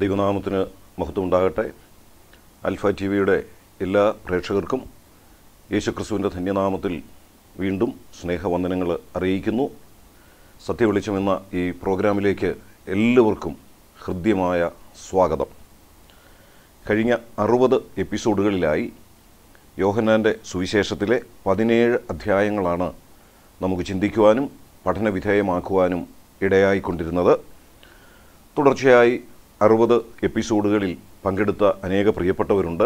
ദൈവനാമത്തിന് മഹത്വം ഉണ്ടാകട്ടെ. ആൽഫ ടി വിയുടെ എല്ലാ പ്രേക്ഷകർക്കും യേശുക്രിസ്തുവിൻ്റെ ധന്യനാമത്തിൽ വീണ്ടും സ്നേഹവന്ദനങ്ങൾ അറിയിക്കുന്നു. സത്യവെളിച്ചം എന്ന ഈ പ്രോഗ്രാമിലേക്ക് എല്ലാവർക്കും ഹൃദ്യമായ സ്വാഗതം. കഴിഞ്ഞ 60 എപ്പിസോഡുകളിലായി യോഹന്നാൻ്റെ സുവിശേഷത്തിലെ 17 അധ്യായങ്ങളാണ് നമുക്ക് ചിന്തിക്കുവാനും പഠനവിധേയമാക്കുവാനും ഇടയായിക്കൊണ്ടിരുന്നത്. തുടർച്ചയായി 60 എപ്പിസോഡുകളിൽ പങ്കെടുത്ത അനേക പ്രിയപ്പെട്ടവരുണ്ട്.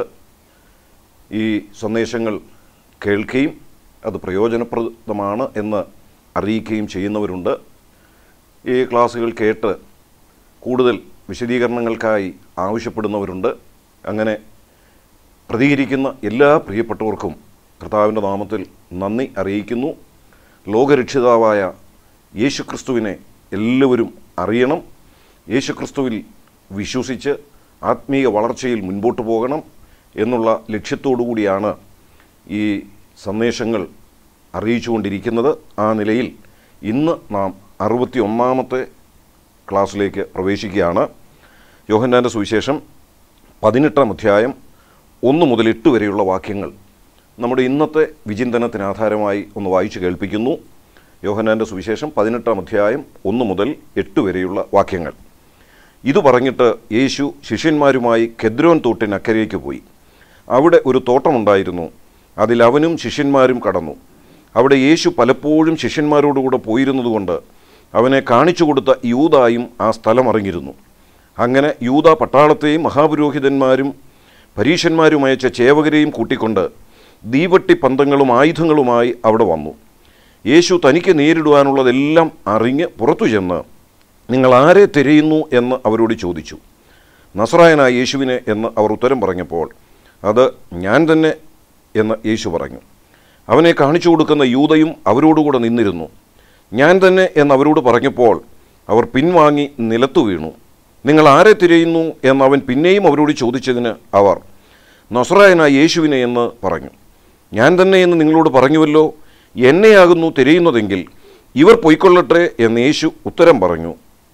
ഈ സന്ദേശങ്ങൾ കേൾക്കുകയും അത് പ്രയോജനപ്രദമാണ് എന്ന് അറിയിക്കുകയും ചെയ്യുന്നവരുണ്ട്. ഈ ക്ലാസ്സുകൾ കേട്ട് കൂടുതൽ വിശദീകരണങ്ങൾക്കായി ആവശ്യപ്പെടുന്നവരുണ്ട്. അങ്ങനെ പ്രതികരിക്കുന്ന എല്ലാ പ്രിയപ്പെട്ടവർക്കും കർത്താവിൻ്റെ നാമത്തിൽ നന്ദി അറിയിക്കുന്നു. ലോകരക്ഷിതാവായ യേശുക്രിസ്തുവിനെ എല്ലാവരും അറിയണം. യേശുക്രിസ്തുവിൽ വിശ്വസിച്ച് ആത്മീയ വളർച്ചയിൽ മുൻപോട്ട് പോകണം എന്നുള്ള ലക്ഷ്യത്തോടു കൂടിയാണ് ഈ സന്ദേശങ്ങൾ അറിയിച്ചുകൊണ്ടിരിക്കുന്നത്. ആ നിലയിൽ ഇന്ന് നാം 61-ാമത്തെ ക്ലാസ്സിലേക്ക് പ്രവേശിക്കുകയാണ്. യോഹന്നാൻ്റെ സുവിശേഷം 18-ാം അധ്യായം 1 മുതൽ 8 വരെയുള്ള വാക്യങ്ങൾ നമ്മുടെ ഇന്നത്തെ വിചിന്തനത്തിന് ആധാരമായി ഒന്ന് വായിച്ചു കേൾപ്പിക്കുന്നു. യോഹന്നാൻ്റെ സുവിശേഷം 18-ാം അധ്യായം 1 മുതൽ 8 വരെയുള്ള വാക്യങ്ങൾ. ഇത് പറഞ്ഞിട്ട് യേശു ശിഷ്യന്മാരുമായി കെദ്രോൻ തോട്ടിനക്കരയ്ക്ക് പോയി. അവിടെ ഒരു തോട്ടമുണ്ടായിരുന്നു. അതിൽ അവനും ശിഷ്യന്മാരും കടന്നു. അവിടെ യേശു പലപ്പോഴും ശിഷ്യന്മാരോടുകൂടെ പോയിരുന്നതുകൊണ്ട് അവനെ കാണിച്ചു കൊടുത്ത യൂദായും ആ സ്ഥലം അറിഞ്ഞിരുന്നു. അങ്ങനെ യൂദ പട്ടാളത്തെയും മഹാപുരോഹിതന്മാരും പരീശന്മാരും അയച്ച ചേവകരെയും കൂട്ടിക്കൊണ്ട് ദീവട്ടി പന്തങ്ങളും ആയുധങ്ങളുമായി അവിടെ വന്നു. യേശു തനിക്ക് നേരിടുവാനുള്ളതെല്ലാം അറിഞ്ഞ് പുറത്തു ചെന്ന് നിങ്ങൾ ആരെ തിരയുന്നു എന്ന് അവരോട് ചോദിച്ചു. നസറായനായ യേശുവിനെ എന്ന് അവർ ഉത്തരം പറഞ്ഞപ്പോൾ അത് ഞാൻ തന്നെ എന്ന് യേശു പറഞ്ഞു. അവനെ കാണിച്ചു കൊടുക്കുന്ന യൂദയും അവരോടുകൂടെ നിന്നിരുന്നു. ഞാൻ തന്നെ എന്ന് അവരോട് പറഞ്ഞപ്പോൾ അവർ പിൻവാങ്ങി നിലത്തു വീണു. നിങ്ങൾ ആരെ തിരയുന്നു എന്ന് അവൻ പിന്നെയും അവരോട് ചോദിച്ചതിന് അവർ നസറായനായ യേശുവിനെ എന്ന് പറഞ്ഞു. ഞാൻ തന്നെ എന്ന് നിങ്ങളോട് പറഞ്ഞുവല്ലോ, എന്നെയാകുന്നു തിരയുന്നതെങ്കിൽ ഇവർ പൊയ്ക്കൊള്ളട്ടെ എന്ന് യേശു ഉത്തരം പറഞ്ഞു.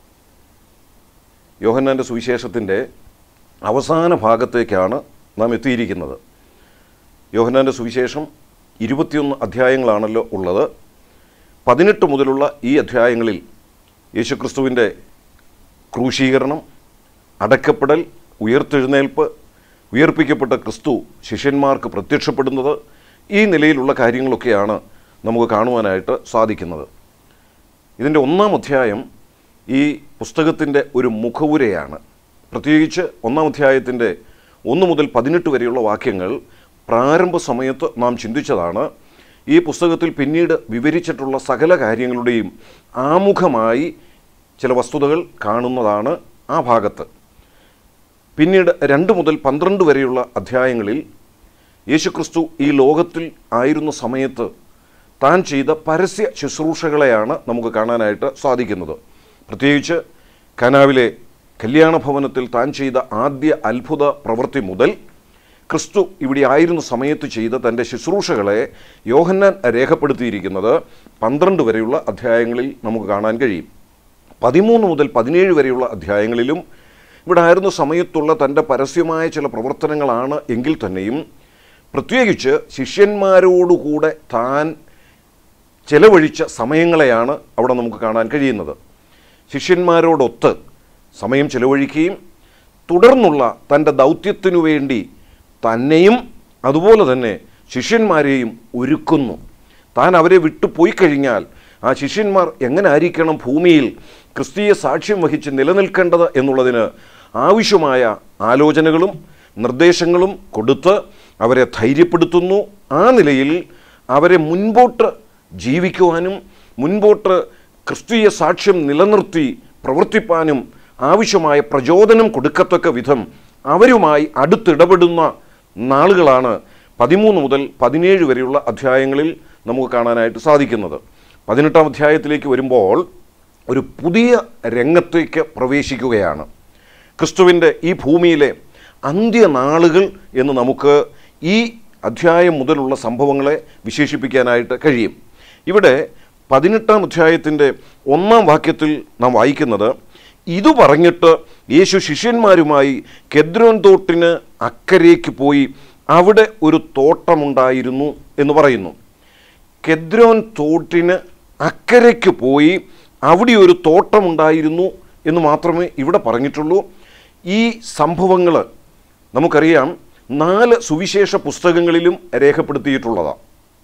യോഹന്നാൻ്റെ സുവിശേഷത്തിൻ്റെ അവസാന ഭാഗത്തേക്കാണ് നാം എത്തിയിരിക്കുന്നത്. യോഹന്നാൻ്റെ സുവിശേഷം 21 അധ്യായങ്ങളാണല്ലോ ഉള്ളത്. 18 മുതലുള്ള ഈ അധ്യായങ്ങളിൽ യേശുക്രിസ്തുവിൻ്റെ ക്രൂശീകരണം, അടക്കപ്പെടൽ, ഉയർത്തെഴുന്നേൽപ്പ്, ഉയർപ്പിക്കപ്പെട്ട ക്രിസ്തു ശിഷ്യന്മാർക്ക് പ്രത്യക്ഷപ്പെടുന്നത്, ഈ നിലയിലുള്ള കാര്യങ്ങളൊക്കെയാണ് നമുക്ക് കാണുവാനായിട്ട് സാധിക്കുന്നത്. ഇതിൻ്റെ 1-ാം അധ്യായം ഈ പുസ്തകത്തിൻ്റെ ഒരു മുഖവുരയാണ്. പ്രത്യേകിച്ച് 1-ാം അധ്യായത്തിൻ്റെ 1 മുതൽ 18 വരെയുള്ള വാക്യങ്ങൾ പ്രാരംഭ സമയത്ത് നാം ചിന്തിച്ചതാണ്. ഈ പുസ്തകത്തിൽ പിന്നീട് വിവരിച്ചിട്ടുള്ള സകല കാര്യങ്ങളുടെയും ആമുഖമായി ചില വസ്തുതകൾ കാണുന്നതാണ് ആ ഭാഗത്ത്. പിന്നീട് 2 മുതൽ 12 വരെയുള്ള അധ്യായങ്ങളിൽ യേശുക്രിസ്തു ഈ ലോകത്തിൽ ആയിരുന്ന സമയത്ത് താൻ ചെയ്ത പരസ്യ ശുശ്രൂഷകളെയാണ് നമുക്ക് കാണാനായിട്ട് സാധിക്കുന്നത്. പ്രത്യേകിച്ച് കനാവിലെ കല്യാണ ഭവനത്തിൽ താൻ ചെയ്ത ആദ്യ അത്ഭുത പ്രവൃത്തി മുതൽ ക്രിസ്തു ഇവിടെ ആയിരുന്ന സമയത്ത് ചെയ്ത തൻ്റെ ശുശ്രൂഷകളെ യോഹന്നാൻ രേഖപ്പെടുത്തിയിരിക്കുന്നത് 12 വരെയുള്ള അധ്യായങ്ങളിൽ നമുക്ക് കാണാൻ കഴിയും. 13 മുതൽ 17 വരെയുള്ള അധ്യായങ്ങളിലും ഇവിടെ ആയിരുന്ന സമയത്തുള്ള തൻ്റെ പരസ്യമായ ചില പ്രവർത്തനങ്ങളാണ് എങ്കിൽ തന്നെയും പ്രത്യേകിച്ച് ശിഷ്യന്മാരോടുകൂടെ താൻ ചെലവഴിച്ച സമയങ്ങളെയാണ് അവിടെ നമുക്ക് കാണാൻ കഴിയുന്നത്. ശിഷ്യന്മാരോടൊത്ത് സമയം ചെലവഴിക്കുകയും തുടർന്നുള്ള തൻ്റെ ദൗത്യത്തിനു വേണ്ടി തന്നെയും അതുപോലെ തന്നെ ശിഷ്യന്മാരെയും ഒരുക്കുന്നു. താൻ അവരെ വിട്ടു പോയി കഴിഞ്ഞാൽ ആ ശിഷ്യന്മാർ എങ്ങനെ ആയിരിക്കണം ഭൂമിയിൽ ക്രിസ്തീയ സാക്ഷ്യം വഹിച്ച് നിലനിൽക്കേണ്ടത് എന്നുള്ളതിന് ആവശ്യമായ ആലോചനകളും നിർദ്ദേശങ്ങളും കൊടുത്ത് അവരെ ധൈര്യപ്പെടുത്തുന്നു. ആ നിലയിൽ അവരെ മുൻപോട്ട് ജീവിക്കുവാനും മുൻപോട്ട് ക്രിസ്തീയ സാക്ഷ്യം നിലനിർത്തി പ്രവർത്തിപ്പാനും ആവശ്യമായ പ്രചോദനം കൊടുക്കത്തക്ക വിധം അവരുമായി അടുത്തിടപെടുന്ന നാളുകളാണ് 13 മുതൽ 17 വരെയുള്ള അധ്യായങ്ങളിൽ നമുക്ക് കാണാനായിട്ട് സാധിക്കുന്നത്. 18-ാം അധ്യായത്തിലേക്ക് വരുമ്പോൾ ഒരു പുതിയ രംഗത്തേക്ക് പ്രവേശിക്കുകയാണ്. ക്രിസ്തുവിൻ്റെ ഈ ഭൂമിയിലെ അന്ത്യനാളുകൾ എന്ന് നമുക്ക് ഈ അധ്യായം മുതലുള്ള സംഭവങ്ങളെ വിശേഷിപ്പിക്കാനായിട്ട് കഴിയും. ഇവിടെ 18-ാം അധ്യായത്തിൻ്റെ 1-ാം വാക്യത്തിൽ നാം വായിക്കുന്നത് ഇത് പറഞ്ഞിട്ട് യേശു ശിഷ്യന്മാരുമായി കെദ്രോൻ തോട്ടിന് അക്കരയ്ക്ക് പോയി. അവിടെ ഒരു തോട്ടമുണ്ടായിരുന്നു എന്ന് പറയുന്നു. കെദ്രോൻ തോട്ടിന് അക്കരയ്ക്ക് പോയി അവിടെ ഒരു തോട്ടമുണ്ടായിരുന്നു എന്ന് മാത്രമേ ഇവിടെ പറഞ്ഞിട്ടുള്ളൂ. ഈ സംഭവങ്ങൾ നമുക്കറിയാം 4 സുവിശേഷ പുസ്തകങ്ങളിലും രേഖപ്പെടുത്തിയിട്ടുള്ളതാണ്.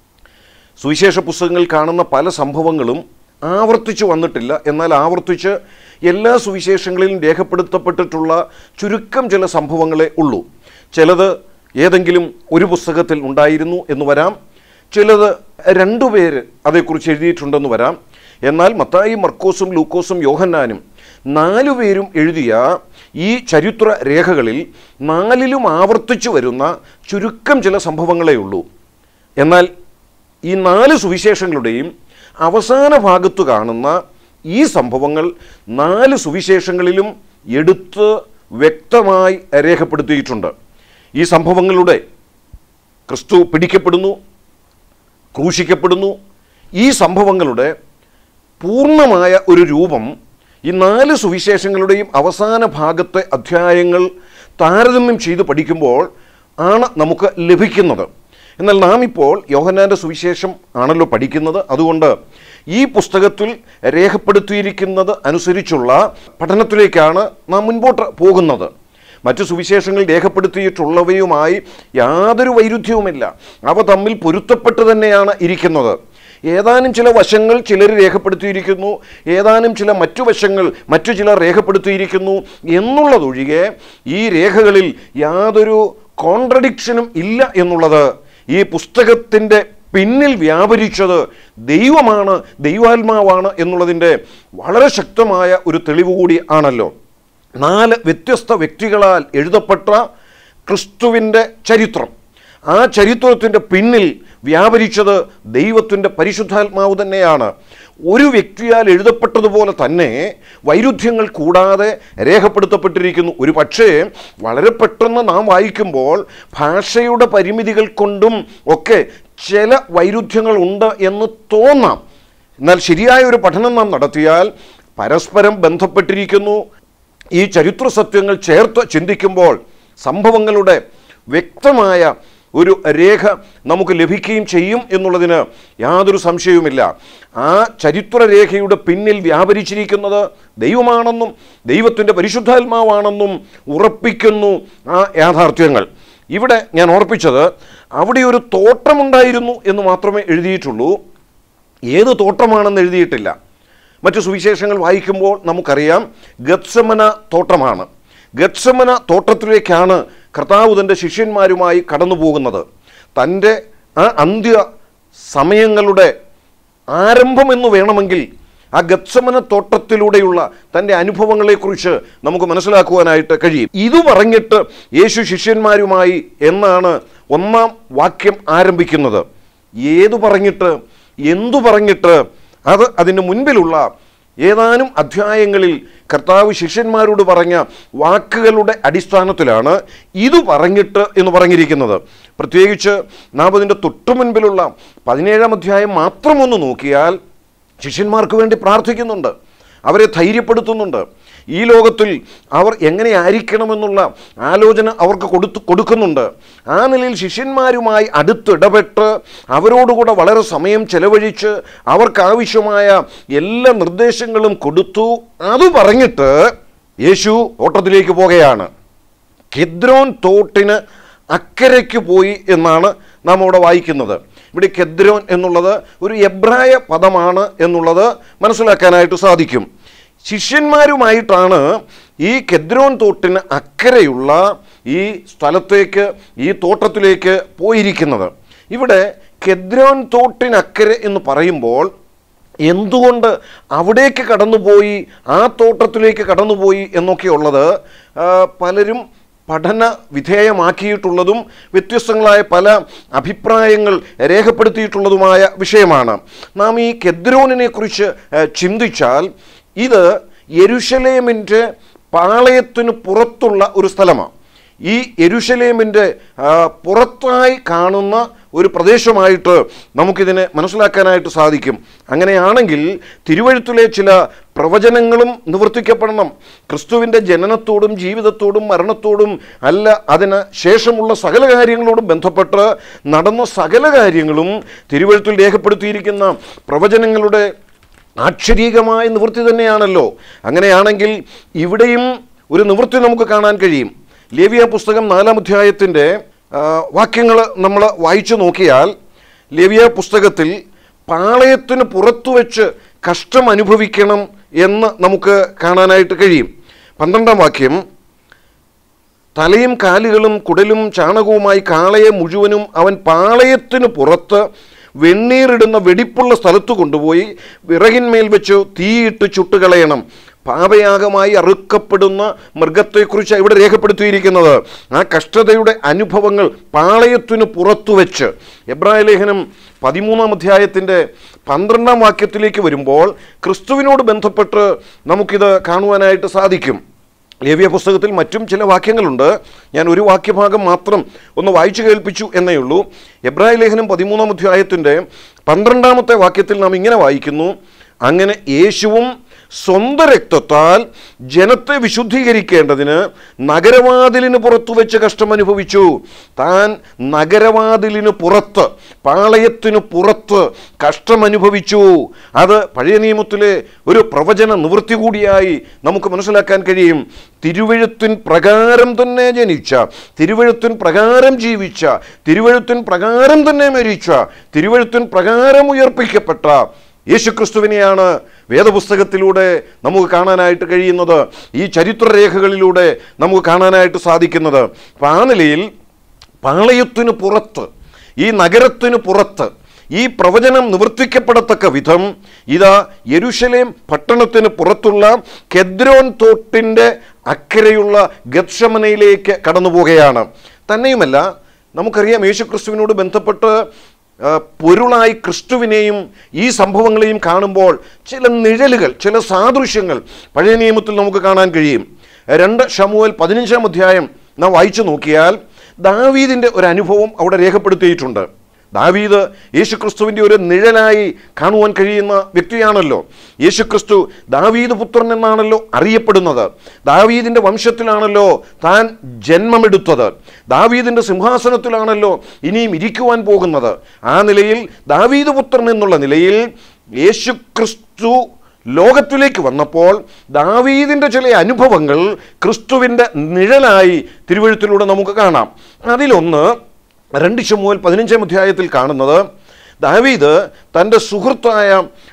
സുവിശേഷ പുസ്തകങ്ങളിൽ കാണുന്ന പല സംഭവങ്ങളും ആവർത്തിച്ച് വന്നിട്ടില്ല. എന്നാൽ ആവർത്തിച്ച് എല്ലാ സുവിശേഷങ്ങളിലും രേഖപ്പെടുത്തപ്പെട്ടിട്ടുള്ള ചുരുക്കം ചില സംഭവങ്ങളെ ഉള്ളൂ. ചിലത് ഏതെങ്കിലും ഒരു പുസ്തകത്തിൽ ഉണ്ടായിരുന്നു എന്ന് വരാം, ചിലത് 2 പേര് അതേക്കുറിച്ച് എഴുതിയിട്ടുണ്ടെന്ന് വരാം. എന്നാൽ മത്തായി, മർക്കോസും, ലൂക്കോസും, യോഹന്നാനും 4 പേരും എഴുതിയ ഈ ചരിത്ര രേഖകളിൽ 4ലും ആവർത്തിച്ചു വരുന്ന ചുരുക്കം ചില സംഭവങ്ങളേ ഉള്ളൂ. എന്നാൽ ഈ 4 സുവിശേഷങ്ങളുടെയും അവസാന ഭാഗത്ത് കാണുന്ന ഈ സംഭവങ്ങൾ 4 സുവിശേഷങ്ങളിലും എടുത്ത് വ്യക്തമായി രേഖപ്പെടുത്തിയിട്ടുണ്ട്. ഈ സംഭവങ്ങളുടെ ക്രിസ്തു പിടിക്കപ്പെടുന്നു, ക്രൂശിക്കപ്പെടുന്നു. ഈ സംഭവങ്ങളുടെ പൂർണ്ണമായ ഒരു രൂപം ഈ 4 സുവിശേഷങ്ങളുടെയും അവസാന ഭാഗത്തെ അധ്യായങ്ങൾ താരതമ്യം ചെയ്ത് പഠിക്കുമ്പോൾ ആണ് നമുക്ക് ലഭിക്കുന്നത്. എന്നാൽ നാം ഇപ്പോൾ യോഹന്നാൻ്റെ സുവിശേഷം ആണല്ലോ പഠിക്കുന്നത്. അതുകൊണ്ട് ഈ പുസ്തകത്തിൽ രേഖപ്പെടുത്തിയിരിക്കുന്നത് അനുസരിച്ചുള്ള പഠനത്തിലേക്കാണ് നാം മുൻപോട്ട് പോകുന്നത്. മറ്റു സുവിശേഷങ്ങൾ രേഖപ്പെടുത്തിയിട്ടുള്ളവയുമായി യാതൊരു വൈരുദ്ധ്യവുമില്ല. അവ തമ്മിൽ പൊരുത്തപ്പെട്ട് തന്നെയാണ് ഇരിക്കുന്നത്. ഏതാനും ചില വശങ്ങൾ ചിലർ രേഖപ്പെടുത്തിയിരിക്കുന്നു, ഏതാനും ചില മറ്റു വശങ്ങൾ മറ്റു ചിലർ രേഖപ്പെടുത്തിയിരിക്കുന്നു എന്നുള്ളതൊഴികെ ഈ രേഖകളിൽ യാതൊരു കോൺട്രഡിക്ഷനും ഇല്ല എന്നുള്ളത് ഈ പുസ്തകത്തിൻ്റെ പിന്നിൽ വ്യാപരിച്ചത് ദൈവമാണ്, ദൈവാത്മാവാണ് എന്നുള്ളതിൻ്റെ വളരെ ശക്തമായ ഒരു തെളിവ് കൂടി ആണല്ലോ. 4 വ്യത്യസ്ത വ്യക്തികളാൽ എഴുതപ്പെട്ട ക്രിസ്തുവിൻ്റെ ചരിത്രം, ആ ചരിത്രത്തിൻ്റെ പിന്നിൽ വ്യാപരിച്ചത് ദൈവത്തിൻ്റെ പരിശുദ്ധാത്മാവ് തന്നെയാണ്. ഒരു വ്യക്തിയാൽ എഴുതപ്പെട്ടതുപോലെ തന്നെ വൈരുദ്ധ്യങ്ങൾ കൂടാതെ രേഖപ്പെടുത്തപ്പെട്ടിരിക്കുന്നു. ഒരു പക്ഷേ വളരെ പെട്ടെന്ന് നാം വായിക്കുമ്പോൾ ഭാഷയുടെ പരിമിതികൾ കൊണ്ടും ഒക്കെ ചില വൈരുദ്ധ്യങ്ങൾ ഉണ്ട് എന്ന് തോന്നാം. എന്നാൽ ശരിയായ ഒരു പഠനം നാം നടത്തിയാൽ പരസ്പരം ബന്ധപ്പെട്ടിരിക്കുന്നു. ഈ ചരിത്ര സത്യങ്ങൾ ചേർത്ത് ചിന്തിക്കുമ്പോൾ സംഭവങ്ങളുടെ വ്യക്തമായ ഒരു രേഖ നമുക്ക് ലഭിക്കുകയും ചെയ്യും എന്നുള്ളതിന് യാതൊരു സംശയവുമില്ല. ആ ചരിത്രരേഖയുടെ പിന്നിൽ വ്യാപരിച്ചിരിക്കുന്നത് ദൈവമാണെന്നും ദൈവത്തിൻ്റെ പരിശുദ്ധാത്മാവാണെന്നും ഉറപ്പിക്കുന്നു ആ യാഥാർത്ഥ്യങ്ങൾ. ഇവിടെ ഞാൻ ഓർപ്പിച്ചത് അവിടെ ഒരു തോട്ടമുണ്ടായിരുന്നു എന്ന് മാത്രമേ എഴുതിയിട്ടുള്ളൂ. ഏത് തോട്ടമാണെന്ന് എഴുതിയിട്ടില്ല. മറ്റു സുവിശേഷങ്ങൾ വായിക്കുമ്പോൾ നമുക്കറിയാം ഗത്സമന തോട്ടമാണ്. ഗത്സമന തോട്ടത്തിലേക്കാണ് കർത്താവ് തൻ്റെ ശിഷ്യന്മാരുമായി കടന്നു പോകുന്നത്. തൻ്റെ ആ അന്ത്യ സമയങ്ങളുടെ ആരംഭമെന്ന് വേണമെങ്കിൽ ആ ഗത്സമന തോട്ടത്തിലൂടെയുള്ള തൻ്റെ അനുഭവങ്ങളെക്കുറിച്ച് നമുക്ക് മനസ്സിലാക്കുവാനായിട്ട് കഴിയും. ഇത് പറഞ്ഞിട്ട് യേശു ശിഷ്യന്മാരുമായി എന്നാണ് 1-ാം വാക്യം ആരംഭിക്കുന്നത്. ഏതു പറഞ്ഞിട്ട്, എന്തു പറഞ്ഞിട്ട്? അത് അതിന് മുൻപിലുള്ള ഏതാനും അധ്യായങ്ങളിൽ കർത്താവ് ശിഷ്യന്മാരോട് പറഞ്ഞ വാക്കുകളുടെ അടിസ്ഥാനത്തിലാണ് ഇത് പറഞ്ഞിട്ട് എന്ന് പറഞ്ഞിരിക്കുന്നത്. പ്രത്യേകിച്ച് നാം അതിൻ്റെ തൊട്ടു മുൻപിലുള്ള 17-ാം അധ്യായം മാത്രം ഒന്ന് നോക്കിയാൽ ശിഷ്യന്മാർക്ക് വേണ്ടി പ്രാർത്ഥിക്കുന്നുണ്ട്, അവരെ ധൈര്യപ്പെടുത്തുന്നുണ്ട്. ഈ ലോകത്തിൽ അവർ എങ്ങനെയായിരിക്കണമെന്നുള്ള ആലോചന അവർക്ക് കൊടുക്കുന്നുണ്ട്. ആ നിലയിൽ ശിഷ്യന്മാരുമായി അടുത്തിടപെട്ട് അവരോടുകൂടെ വളരെ സമയം ചെലവഴിച്ച് അവർക്കാവശ്യമായ എല്ലാ നിർദ്ദേശങ്ങളും കൊടുത്തു. അത് പറഞ്ഞിട്ട് യേശു തോട്ടത്തിലേക്ക് പോകുകയാണ്. കെദ്രോൻ തോട്ടിന് അക്കരയ്ക്ക് പോയി എന്നാണ് നാം അവിടെ വായിക്കുന്നത്. ഇവിടെ കെദ്രോൻ എന്നുള്ളത് ഒരു എബ്രായ പദമാണ് എന്നുള്ളത് മനസ്സിലാക്കാനായിട്ട് സാധിക്കും. ശിഷ്യന്മാരുമായിട്ടാണ് ഈ കെദ്രോൻ തോട്ടിന് അക്കരയുള്ള ഈ സ്ഥലത്തേക്ക്, ഈ തോട്ടത്തിലേക്ക് പോയിരിക്കുന്നത്. ഇവിടെ കെദ്രോൻ തോട്ടിനക്കരെ എന്ന് പറയുമ്പോൾ എന്തുകൊണ്ട് അവിടേക്ക് കടന്നുപോയി, ആ തോട്ടത്തിലേക്ക് കടന്നുപോയി എന്നൊക്കെയുള്ളത് പലരും പഠന വിധേയമാക്കിയിട്ടുള്ളതും വ്യത്യസ്തങ്ങളായ പല അഭിപ്രായങ്ങൾ രേഖപ്പെടുത്തിയിട്ടുള്ളതുമായ വിഷയമാണ്. നാം ഈ കെദ്രോനിനെ കുറിച്ച് ചിന്തിച്ചാൽ ഇത് യെരുശലേമിൻ്റെ പാളയത്തിന് പുറത്തുള്ള ഒരു സ്ഥലമാണ്. ഈ യെരുശലേമിൻ്റെ പുറത്തായി കാണുന്ന ഒരു പ്രദേശമായിട്ട് നമുക്കിതിനെ മനസ്സിലാക്കാനായിട്ട് സാധിക്കും. അങ്ങനെയാണെങ്കിൽ തിരുവഴുത്തിലെ ചില പ്രവചനങ്ങളും നിവർത്തിക്കപ്പെടണം. ക്രിസ്തുവിൻ്റെ ജനനത്തോടും ജീവിതത്തോടും മരണത്തോടും അല്ല, അതിന് ശേഷമുള്ള സകല കാര്യങ്ങളോടും ബന്ധപ്പെട്ട് നടന്ന സകല കാര്യങ്ങളും തിരുവഴുത്തിൽ രേഖപ്പെടുത്തിയിരിക്കുന്ന പ്രവചനങ്ങളുടെ ആക്ഷരീകമായ നിവൃത്തി തന്നെയാണല്ലോ. അങ്ങനെയാണെങ്കിൽ ഇവിടെയും ഒരു നിവൃത്തി നമുക്ക് കാണാൻ കഴിയും. ലേവ്യ പുസ്തകം 4-ാം അധ്യായത്തിൻ്റെ വാക്യങ്ങൾ നമ്മൾ വായിച്ചു നോക്കിയാൽ, ലേവ്യ പുസ്തകത്തിൽ പാളയത്തിന് പുറത്തു വെച്ച് കഷ്ടം അനുഭവിക്കണം എന്ന് നമുക്ക് കാണാനായിട്ട് കഴിയും. 12-ാം വാക്യം, തലയും കാലുകളും കുടലും ചാണകവുമായി കാളയെ മുഴുവനും അവൻ പാളയത്തിന് പുറത്ത് വെണ്ണീറിടുന്ന വെടിപ്പുള്ള സ്ഥലത്ത് കൊണ്ടുപോയി വിറകിന്മേൽ വെച്ച് തീയിട്ട് ചുട്ടുകളയണം. പാപയാഗമായി അറുക്കപ്പെടുന്ന മൃഗത്തെക്കുറിച്ച് ഇവിടെ രേഖപ്പെടുത്തിയിരിക്കുന്നത്. ആ കഷ്ടതയുടെ അനുഭവങ്ങൾ പാളയത്തിനു പുറത്തു വെച്ച്. എബ്രായ ലേഖനം 13-ാം അധ്യായത്തിൻ്റെ 12-ാം വാക്യത്തിലേക്ക് വരുമ്പോൾ ക്രിസ്തുവിനോട് ബന്ധപ്പെട്ട് നമുക്കിത് കാണുവാനായിട്ട് സാധിക്കും. ലേവ്യ പുസ്തകത്തിൽ മറ്റും ചില വാക്യങ്ങളുണ്ട്. ഞാൻ ഒരു വാക്യഭാഗം മാത്രം ഒന്ന് വായിച്ചു കേൾപ്പിച്ചു എന്നേ ഉള്ളൂ. എബ്രായ ലേഖനം 13-ാം അധ്യായത്തിൻ്റെ 12-ാമത്തെ വാക്യത്തിൽ നാം ഇങ്ങനെ വായിക്കുന്നു: അങ്ങനെ യേശുവും സ്വന്തം രക്തത്താൽ ജനത്തെ വിശുദ്ധീകരിക്കേണ്ടതിന് നഗരവാതിലിന് പുറത്തു വെച്ച് കഷ്ടം അനുഭവിച്ചു. താൻ നഗരവാതിലിന് പുറത്ത്, പാളയത്തിനു പുറത്ത് കഷ്ടം അനുഭവിച്ചു. അത് പഴയ നിയമത്തിലെ ഒരു പ്രവചന നിവൃത്തി കൂടിയായി നമുക്ക് മനസ്സിലാക്കാൻ കഴിയും. തിരുവെഴുത്തിൻ പ്രകാരം തന്നെ ജനിച്ച, തിരുവെഴുത്തിൻ പ്രകാരം ജീവിച്ച, തിരുവെഴുത്തിൻ പ്രകാരം തന്നെ മരിച്ച, തിരുവെഴുത്തിൻ പ്രകാരം ഉയർപ്പിക്കപ്പെട്ട യേശുക്രിസ്തുവിനെയാണ് വേദപുസ്തകത്തിലൂടെ നമുക്ക് കാണാനായിട്ട് കഴിയുന്നത്, ഈ ചരിത്രരേഖകളിലൂടെ നമുക്ക് കാണാനായിട്ട് സാധിക്കുന്നത്. അപ്പം ആ നിലയിൽ പാളയത്തിനു പുറത്ത്, ഈ നഗരത്തിനു പുറത്ത് ഈ പ്രവചനം നിവർത്തിക്കപ്പെടത്തക്ക വിധം ഇതാ യെരുശലേം പട്ടണത്തിന് പുറത്തുള്ള കെദ്രോൻ തോട്ടിൻ്റെ അക്കരെയുള്ള ഗത്ശമനയിലേക്ക് കടന്നു പോവുകയാണ്. തന്നെയുമല്ല, നമുക്കറിയാം യേശുക്രിസ്തുവിനോട് ബന്ധപ്പെട്ട് പൊരുളായി ക്രിസ്തുവിനെയും ഈ സംഭവങ്ങളെയും കാണുമ്പോൾ ചില നിഴലുകൾ, ചില സാദൃശ്യങ്ങൾ പഴയ നിയമത്തിൽ നമുക്ക് കാണാൻ കഴിയും. 2 ശമൂവേൽ 15-ാം അധ്യായം നാം വായിച്ചു നോക്കിയാൽ ദാവീദിൻ്റെ ഒരു അനുഭവം അവിടെ രേഖപ്പെടുത്തിയിട്ടുണ്ട്. ദാവീദ് യേശുക്രിസ്തുവിൻ്റെ ഒരു നിഴലായി കാണുവാൻ കഴിയുന്ന വ്യക്തിയാണല്ലോ. യേശുക്രിസ്തു ദാവീദ് പുത്രൻ എന്നാണല്ലോ അറിയപ്പെടുന്നത്. ദാവീദിൻ്റെ വംശത്തിലാണല്ലോ താൻ ജന്മമെടുത്തത്. ദാവീദിൻ്റെ സിംഹാസനത്തിലാണല്ലോ ഇനിയും ഇരിക്കുവാൻ പോകുന്നത്. ആ നിലയിൽ ദാവീദ് പുത്രൻ എന്നുള്ള നിലയിൽ യേശുക്രിസ്തു ലോകത്തിലേക്ക് വന്നപ്പോൾ ദാവീദിൻ്റെ ചില അനുഭവങ്ങൾ ക്രിസ്തുവിൻ്റെ നിഴലായി തിരുവെഴുത്തിലൂടെ നമുക്ക് കാണാം. അതിലൊന്ന് 2 ശമൂവേൽ 15-ാം അധ്യായത്തിൽ കാണുന്നത്, ദാവീദ് തൻ്റെ സുഹൃത്തായ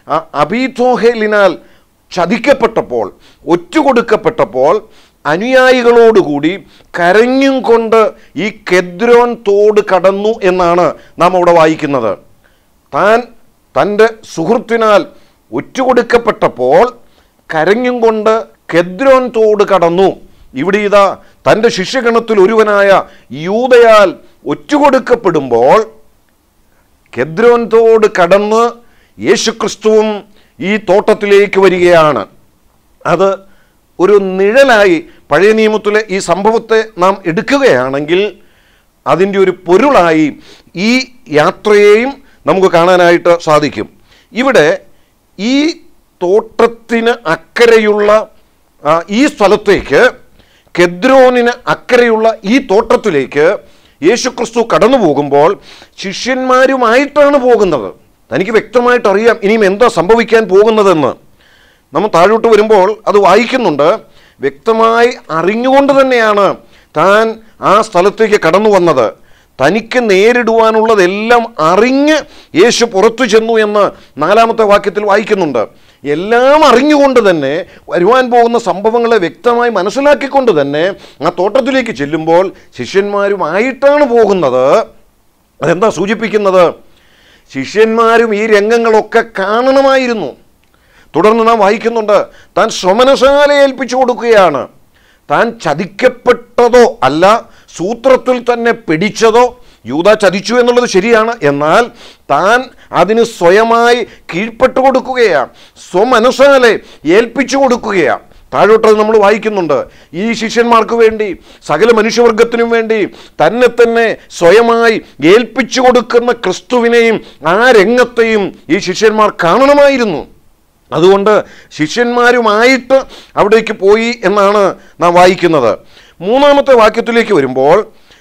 അബീഥോഹേലിനാൽ ചതിക്കപ്പെട്ടപ്പോൾ, ഒറ്റുകൊടുക്കപ്പെട്ടപ്പോൾ അനുയായികളോടുകൂടി കരഞ്ഞും കൊണ്ട് ഈ കെദ്രോൻ തോട് കടന്നു എന്നാണ് നാം അവിടെ വായിക്കുന്നത്. താൻ തൻ്റെ സുഹൃത്തിനാൽ ഒറ്റുകൊടുക്കപ്പെട്ടപ്പോൾ കരഞ്ഞും കൊണ്ട് കെദ്രോൻ തോട് കടന്നു. ഇവിടെ ഇതാ തൻ്റെ ശിഷ്യഗണത്തിൽ ഒരുവനായ യൂദയാൽ ഒറ്റുകൊടുക്കപ്പെടുമ്പോൾ കെദ്രോൻ തോട് കടന്ന് യേശുക്രിസ്തുവും ഈ തോട്ടത്തിലേക്ക് വരികയാണ്. അത് ഒരു നിഴലായി പഴയ നിയമത്തിലെ ഈ സംഭവത്തെ നാം എടുക്കുകയാണെങ്കിൽ അതിൻ്റെ ഒരു പൊരുളായി ഈ യാത്രയെയും നമുക്ക് കാണാനായിട്ട് സാധിക്കും. ഇവിടെ ഈ തോട്ടത്തിന് അക്കരെയുള്ള ഈ സ്ഥലത്തേക്ക്, കെദ്രോനിന് അക്കരെയുള്ള ഈ തോട്ടത്തിലേക്ക് യേശുക്രിസ്തു കടന്നു പോകുമ്പോൾ ശിഷ്യന്മാരുമായിട്ടാണ് പോകുന്നത്. തനിക്ക് വ്യക്തമായിട്ട് അറിയാം ഇനിയും എന്താ സംഭവിക്കാൻ പോകുന്നതെന്ന്. നമ്മൾ താഴോട്ട് വരുമ്പോൾ അത് വായിക്കുന്നുണ്ട്. വ്യക്തമായി അറിഞ്ഞുകൊണ്ട് തന്നെയാണ് താൻ ആ സ്ഥലത്തേക്ക് കടന്നു വന്നത്. തനിക്ക് നേരിടുവാനുള്ളതെല്ലാം അറിഞ്ഞ് യേശു പുറത്തു ചെന്നു എന്ന് 4-ാമത്തെ വാക്യത്തിൽ വായിക്കുന്നുണ്ട്. എല്ലാം അറിഞ്ഞുകൊണ്ട് തന്നെ, വരുവാൻ പോകുന്ന സംഭവങ്ങളെ വ്യക്തമായി മനസ്സിലാക്കിക്കൊണ്ട് തന്നെ ആ തോട്ടത്തിലേക്ക് ചെല്ലുമ്പോൾ ശിഷ്യന്മാരുമായിട്ടാണ് പോകുന്നത്. അതെന്താ സൂചിപ്പിക്കുന്നത്? ശിഷ്യന്മാരും ഈ രംഗങ്ങളൊക്കെ കാണണമായിരുന്നു. തുടർന്ന് നാം വായിക്കുന്നുണ്ട്, താൻ സ്വമനസാലെ ഏൽപ്പിച്ചു കൊടുക്കുകയാണ്. താൻ ചതിക്കപ്പെട്ടതോ അല്ല, സൂത്രത്തിൽ തന്നെ പിടിച്ചതോ. യൂദ ചതിച്ചു എന്നുള്ളത് ശരിയാണ്, എന്നാൽ താൻ അതിന് സ്വയമായി കീഴ്പ്പെട്ടു കൊടുക്കുകയാണ്, സ്വമനസാലെ ഏൽപ്പിച്ചു കൊടുക്കുകയാണ്. താഴോട്ടത് നമ്മൾ വായിക്കുന്നുണ്ട്. ഈ ശിഷ്യന്മാർക്ക് വേണ്ടി, സകല മനുഷ്യവർഗത്തിനും വേണ്ടി തന്നെ സ്വയമായി ഏൽപ്പിച്ചു കൊടുക്കുന്ന ക്രിസ്തുവിനെയും ആ രംഗത്തെയും ഈ ശിഷ്യന്മാർ കാണണമായിരുന്നു. അതുകൊണ്ട് ശിഷ്യന്മാരുമായിട്ട് അവിടേക്ക് പോയി എന്നാണ് നാം വായിക്കുന്നത്. 3-ാമത്തെ വാക്യത്തിലേക്ക് വരുമ്പോൾ,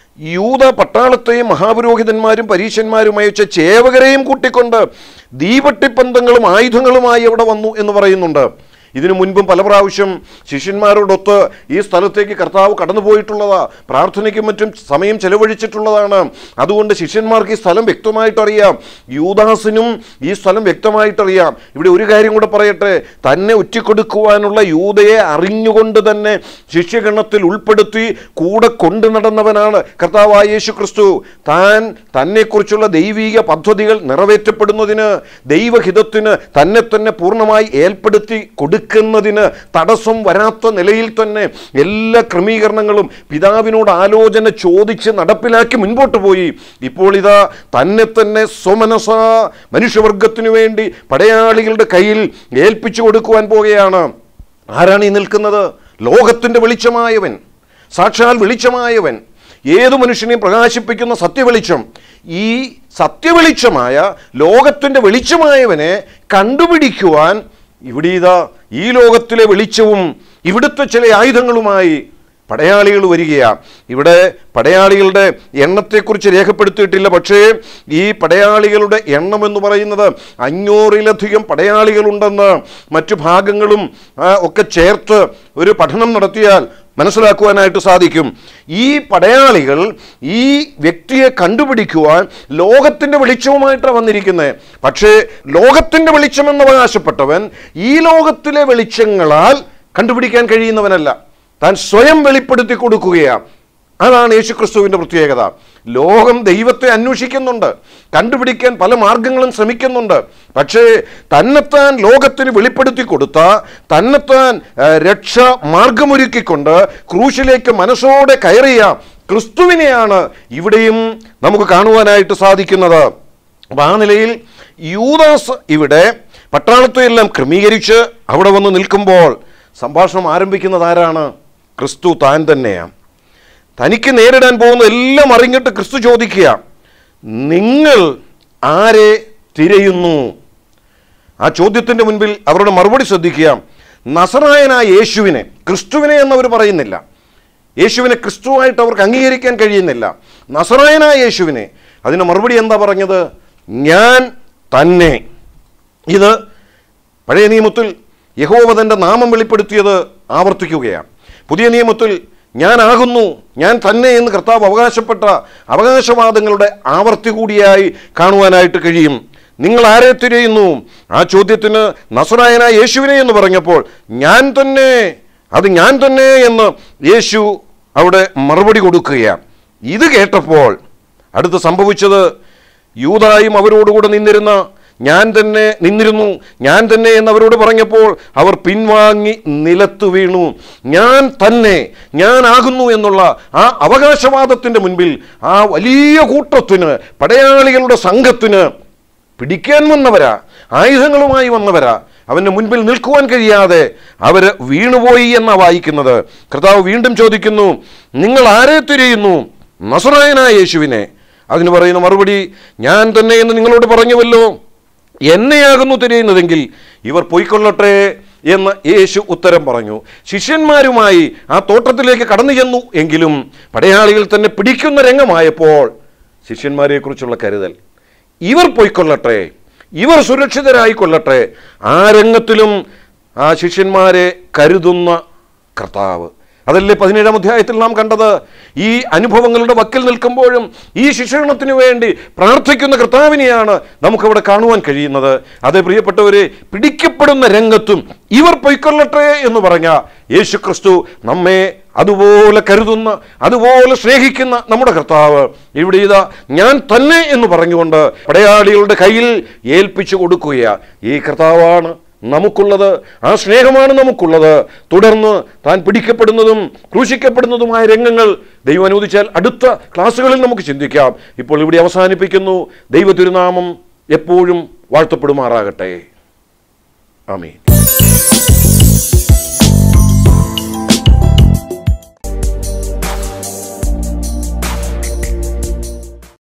യൂദ പട്ടാളത്തെയും മഹാപുരോഹിതന്മാരും പരീശന്മാരും അയച്ച ചേവകരെയും കൂട്ടിക്കൊണ്ട് ദീപട്ടിപ്പന്തങ്ങളും ആയുധങ്ങളുമായി അവിടെ വന്നു എന്ന് പറയുന്നുണ്ട്. ഇതിനു മുൻപും പല പ്രാവശ്യം ശിഷ്യന്മാരോടൊത്ത് ഈ സ്ഥലത്തേക്ക് കർത്താവ് കടന്നുപോയിട്ടുള്ളതാ, പ്രാർത്ഥനയ്ക്കും മറ്റും സമയം ചെലവഴിച്ചിട്ടുള്ളതാണ്. അതുകൊണ്ട് ശിഷ്യന്മാർക്ക് ഈ സ്ഥലം വ്യക്തമായിട്ടറിയാം, യൂദാസിനും ഈ സ്ഥലം വ്യക്തമായിട്ടറിയാം. ഇവിടെ ഒരു കാര്യം കൂടെ പറയട്ടെ, തന്നെ ഒറ്റിക്കൊടുക്കുവാനുള്ള യൂദയെ അറിഞ്ഞുകൊണ്ട് തന്നെ ശിഷ്യഗണത്തിൽ ഉൾപ്പെടുത്തി കൂടെ കൊണ്ടു നടന്നവനാണ് കർത്താവായ യേശു ക്രിസ്തു. തന്നെക്കുറിച്ചുള്ള ദൈവീക പദ്ധതികൾ നിറവേറ്റപ്പെടുന്നതിന്, ദൈവഹിതത്തിന് തന്നെ പൂർണ്ണമായി ഏർപ്പെടുത്തി കൊടുക്കുന്നതിന് തടസ്സം വരാത്ത നിലയിൽ തന്നെ എല്ലാ ക്രമീകരണങ്ങളും പിതാവിനോട് ആലോചന ചോദിച്ച് നടപ്പിലാക്കി മുൻപോട്ട് പോയി. ഇപ്പോൾ ഇതാ തന്നെ സ്വമനസ മനുഷ്യവർഗത്തിനു വേണ്ടി പടയാളികളുടെ കയ്യിൽ ഏൽപ്പിച്ചു കൊടുക്കുവാൻ പോകുകയാണ്. ആരാണ് ഈ നിൽക്കുന്നത്? ലോകത്തിൻ്റെ വെളിച്ചമായവൻ, സാക്ഷാൽ വെളിച്ചമായവൻ, ഏതു മനുഷ്യനെയും പ്രകാശിപ്പിക്കുന്ന സത്യവെളിച്ചം. ഈ സത്യവെളിച്ചമായ ലോകത്തിൻ്റെ വെളിച്ചമായവനെ കണ്ടുപിടിക്കുവാൻ ഇവിടെ ഈ ലോകത്തിലെ വെളിച്ചവും ഇവിടുത്തെ ചില ആയുധങ്ങളുമായി പടയാളികൾ വരികയാണ്. ഇവിടെ പടയാളികളുടെ എണ്ണത്തെക്കുറിച്ച് രേഖപ്പെടുത്തിയിട്ടില്ല. പക്ഷേ ഈ പടയാളികളുടെ എണ്ണം എന്ന് പറയുന്നത് 500-ലധികം പടയാളികളുണ്ടെന്ന് മറ്റു ഭാഗങ്ങളും ഒക്കെ ചേർത്ത് ഒരു പഠനം നടത്തിയാൽ മനസ്സിലാക്കുവാനായിട്ട് സാധിക്കും. ഈ പടയാളികൾ ഈ വ്യക്തിയെ കണ്ടുപിടിക്കുവാൻ ലോകത്തിൻ്റെ വെളിച്ചവുമായിട്ടാണ് വന്നിരിക്കുന്നത്. പക്ഷേ ലോകത്തിൻ്റെ വെളിച്ചമെന്ന് അവകാശപ്പെട്ടവൻ ഈ ലോകത്തിലെ വെളിച്ചങ്ങളാൽ കണ്ടുപിടിക്കാൻ കഴിയുന്നവനല്ല, താൻ സ്വയം വെളിപ്പെടുത്തി കൊടുക്കുകയാണ്. അതാണ് യേശുക്രിസ്തുവിൻ്റെ പ്രത്യേകത. ലോകം ദൈവത്തെ അന്വേഷിക്കുന്നുണ്ട്, കണ്ടുപിടിക്കാൻ പല മാർഗങ്ങളും ശ്രമിക്കുന്നുണ്ട്. പക്ഷേ തന്നെത്താൻ ലോകത്തിന് വെളിപ്പെടുത്തി കൊടുത്ത, തന്നെത്താൻ രക്ഷ മാർഗമൊരുക്കിക്കൊണ്ട് ക്രൂശിലേക്ക് മനസ്സോടെ കയറിയ ക്രിസ്തുവിനെയാണ് ഇവിടെയും നമുക്ക് കാണുവാനായിട്ട് സാധിക്കുന്നത്. അപ്പം ആ നിലയിൽ യൂദാസ് ഇവിടെ പട്ടാളത്തെയെല്ലാം ക്രമീകരിച്ച് അവിടെ വന്ന് നിൽക്കുമ്പോൾ സംഭാഷണം ആരംഭിക്കുന്നത് ആരാണ്? ക്രിസ്തു താൻ തന്നെയാണ്. തനിക്ക് നേരിടാൻ പോകുന്ന എല്ലാം അറിഞ്ഞിട്ട് ക്രിസ്തു ചോദിക്കുക, നിങ്ങൾ ആരെ തിരയുന്നു? ആ ചോദ്യത്തിൻ്റെ മുൻപിൽ അവരുടെ മറുപടി ശ്രദ്ധിക്കുക. നസറായനായ യേശുവിനെ, ക്രിസ്തുവിനെ എന്നവർ പറയുന്നില്ല. യേശുവിനെ ക്രിസ്തുവായിട്ട് അവർക്ക് അംഗീകരിക്കാൻ കഴിയുന്നില്ല. നസറായനായ യേശുവിനെ. അതിന് മറുപടി എന്താ പറഞ്ഞത്? ഞാൻ തന്നെ. ഇത് പഴയ നിയമത്തിൽ യഹോവ തൻ്റെ നാമം വെളിപ്പെടുത്തിയത് ആവർത്തിക്കുകയാണ്. പുതിയ നിയമത്തിൽ ഞാനാകുന്നു, ഞാൻ തന്നെ എന്ന് കർത്താവ് അവകാശപ്പെട്ട അവകാശവാദങ്ങളുടെ ആവർത്തി കൂടിയായി കാണുവാനായിട്ട് കഴിയും. നിങ്ങൾ ആരെ തിരയുന്നു? ആ ചോദ്യത്തിന് നസറായനായ യേശുവിനെ എന്ന് പറഞ്ഞപ്പോൾ ഞാൻ തന്നെ, അത് ഞാൻ തന്നെ എന്ന് യേശു അവിടെ മറുപടി കൊടുക്കുകയാണ്. ഇത് കേട്ടപ്പോൾ അടുത്ത് സംഭവിച്ചത്, യൂദായും അവരോടുകൂടെ നിന്നിരുന്നു, ഞാൻ തന്നെ എന്നവരോട് പറഞ്ഞപ്പോൾ അവർ പിൻവാങ്ങി നിലത്തു വീണു. ഞാൻ തന്നെ, ഞാനാകുന്നു എന്നുള്ള ആ അവകാശവാദത്തിൻ്റെ മുൻപിൽ ആ വലിയ കൂട്ടത്തിന്, പടയാളികളുടെ സംഘത്തിന് പിടിക്കാൻ വന്നവരാ, ആയുധങ്ങളുമായി വന്നവരാ, അവൻ്റെ മുൻപിൽ നിൽക്കുവാൻ കഴിയാതെ അവർ വീണുപോയി എന്നാണ് വായിക്കുന്നത്. കർത്താവ് വീണ്ടും ചോദിക്കുന്നു, നിങ്ങൾ ആരെ തിരയുന്നു? നസറായനായ യേശുവിനെ. അതിന് പറയുന്ന മറുപടി, ഞാൻ തന്നെ എന്ന് നിങ്ങളോട് പറഞ്ഞുവല്ലോ, എന്നെയാകുന്നു തിരയുന്നതെങ്കിൽ ഇവർ പൊയ്ക്കൊള്ളട്ടെ എന്ന് യേശു ഉത്തരം പറഞ്ഞു. ശിഷ്യന്മാരുമായി ആ തോട്ടത്തിലേക്ക് കടന്നു ചെന്നു എങ്കിലും പടയാളികൾ തന്നെ പിടിക്കുന്ന രംഗമായപ്പോൾ ശിഷ്യന്മാരെക്കുറിച്ചുള്ള കരുതൽ, ഇവർ പൊയ്ക്കൊള്ളട്ടെ, ഇവർ സുരക്ഷിതരായിക്കൊള്ളട്ടെ, ആ രംഗത്തിലും ആ ശിഷ്യന്മാരെ കരുതുന്ന കർത്താവ്. അതല്ലേ 17-ാം അധ്യായത്തിൽ നാം കണ്ടത്. ഈ അനുഭവങ്ങളുടെ വക്കിൽ നിൽക്കുമ്പോഴും ഈ ശിക്ഷണത്തിനു വേണ്ടി പ്രാർത്ഥിക്കുന്ന കർത്താവിനെയാണ് നമുക്കവിടെ കാണുവാൻ കഴിയുന്നത്. അതേ പ്രിയപ്പെട്ടവരെ, പിടിക്കപ്പെടുന്ന രംഗത്തും ഇവർ പൊയ്ക്കൊള്ളട്ടെ എന്ന് പറഞ്ഞ യേശു ക്രിസ്തു നമ്മെ അതുപോലെ കരുതുന്ന, അതുപോലെ സ്നേഹിക്കുന്ന നമ്മുടെ കർത്താവ് ഇവിടെ ഇതാ ഞാൻ തന്നെ എന്ന് പറഞ്ഞുകൊണ്ട് പടയാളികളുടെ കയ്യിൽ ഏൽപ്പിച്ചു കൊടുക്കുകയാണ്. ഈ കർത്താവാണ് നമുക്കുള്ളത്, ആ സ്നേഹമാണ് നമുക്കുള്ളത്. തുടർന്ന് താൻ പിടിക്കപ്പെടുന്നതും ക്രൂശിക്കപ്പെടുന്നതുമായ രംഗങ്ങൾ ദൈവം അനുവദിച്ചാൽ അടുത്ത ക്ലാസ്സുകളിൽ നമുക്ക് ചിന്തിക്കാം. ഇപ്പോൾ ഇവിടെ അവസാനിപ്പിക്കുന്നു. ദൈവ തിരുനാമം എപ്പോഴും വാഴ്ത്തപ്പെടുമാറാകട്ടെ. ആമേൻ.